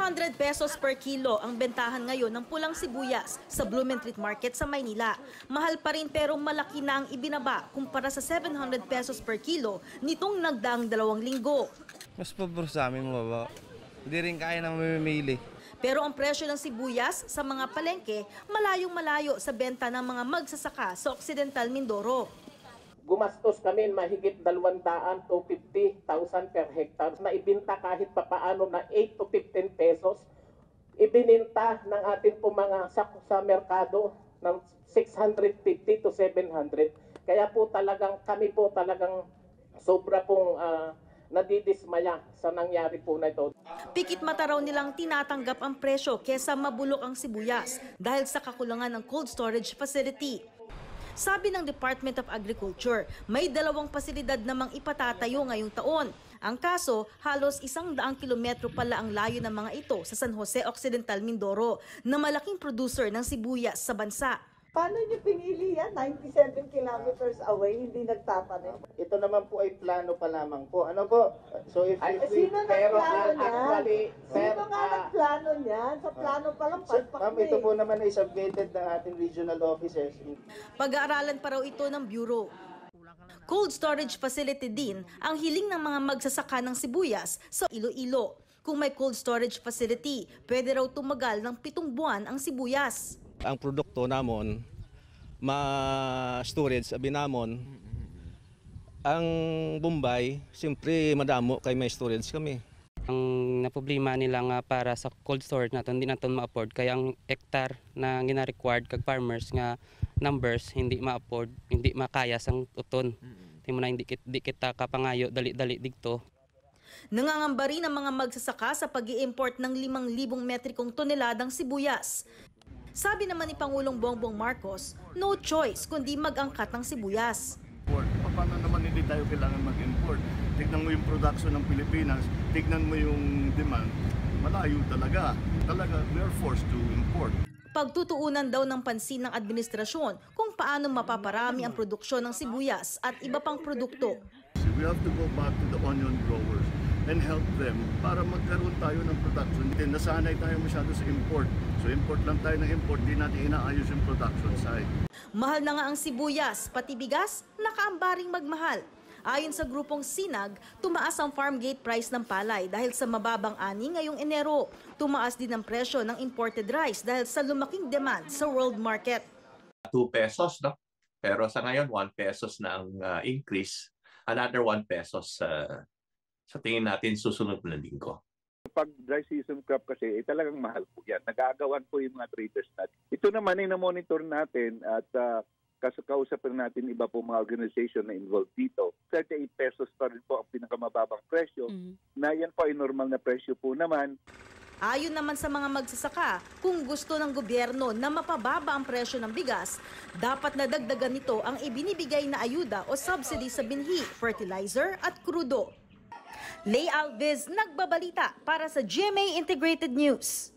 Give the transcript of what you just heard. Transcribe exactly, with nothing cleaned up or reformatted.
hundred pesos per kilo ang bentahan ngayon ng pulang sibuyas sa Blumentritt Market sa Maynila. Mahal pa rin pero malaki na ang ibinaba kumpara sa seven hundred pesos per kilo nitong nagdaang dalawang linggo. Mas pabor sa amin mababa. Hindi rin kaya na mamimili. Pero ang presyo ng sibuyas sa mga palengke malayong malayo sa benta ng mga magsasaka sa Occidental Mindoro. Gumastos kami mahigit dalawang daan to fifty thousand per hectare na ibinta kahit papaano na eight to fifteen pesos. Ibininta ng ating po mga sa, sa merkado ng six hundred fifty to seven hundred. Kaya po talagang kami po talagang sobra pong uh, nadidismaya sa nangyari po na ito. Pikit mata raw nilang tinatanggap ang presyo kesa mabulok ang sibuyas dahil sa kakulangan ng cold storage facility. Sabi ng Department of Agriculture, may dalawang pasilidad namang ipatatayo ngayong taon. Ang kaso, halos isang daang kilometro pala ang layo ng mga ito sa San Jose Occidental Mindoro na malaking producer ng sibuyas sa bansa. Paano niyo pinili yan? ninety-seven kilometers away, hindi nagtatanim. Ito naman po ay plano pa lamang po. Ano po? So if, Ay, if we, sino pero nagplano niyan? actually, Sino sir, nga uh, nagplano niyan? Sa plano pa lang, so, palpak ma'am, na ito eh. po naman ay submitted ng ating regional officers. Pag-aaralan pa raw ito ng Bureau. Cold storage facility din ang hiling ng mga magsasaka ng sibuyas sa Iloilo. Kung may cold storage facility, pwede raw tumagal ng pitong buwan ang sibuyas. Ang produkto namon, ma-storage, abi namon, ang Bombay, siyempre madamo kay may storage kami. Ang naproblema nila nga para sa cold storage natin, hindi natin ma-afford. Kaya ang hectare na gina-required kag farmers nga numbers, hindi ma-afford, hindi makaya sang uton. Hindi mo na hindi, hindi kita kapangayo, dali-dali dito. Nangangamba rin ang mga magsasaka sa pag-i-import ng limang libong metrikong toneladang sibuyas. Sabi naman ni Pangulong Bongbong Marcos, no choice kundi mag-angkat ng sibuyas. Paano naman hindi tayo kailangan mag-import? Tignan mo yung production ng Pilipinas, tignan mo yung demand, malayo talaga. Talaga, we are forced to import. Pagtutuunan daw ng pansin ng administrasyon kung paano mapaparami ang produksyon ng sibuyas at iba pang produkto. We have to go back to the onion growers and help them para magkaroon tayo ng production. Nasanay tayo masyado sa import. So import lang tayo ng import, di natin inaayos yung production side. Mahal na nga ang sibuyas, pati bigas, nakaambaring magmahal. Ayon sa grupong Sinag, tumaas ang farm gate price ng palay dahil sa mababang ani ngayong Enero. Tumaas din ang presyo ng imported rice dahil sa lumaking demand sa world market. two pesos, no? Pero sa ngayon, one pesos na ang uh, increase. Another one pesos uh, sa tingin natin susunod na linggo. Pag dry season crop kasi, eh, talagang mahal po yan. Nagagawan po yung mga traders natin. Ito naman ay na-monitor natin at uh, kausapin natin iba po mga organization na involved dito. thirty-eight pesos pa rin po ang pinakamababang presyo. Mm. Na yan po ay normal na presyo po naman. Ayon naman sa mga magsasaka, kung gusto ng gobyerno na mapababa ang presyo ng bigas, dapat nadagdagan nito ang ibinibigay na ayuda o subsidy sa binhi, fertilizer at krudo. Lay Alves nagbabalita para sa G M A Integrated News.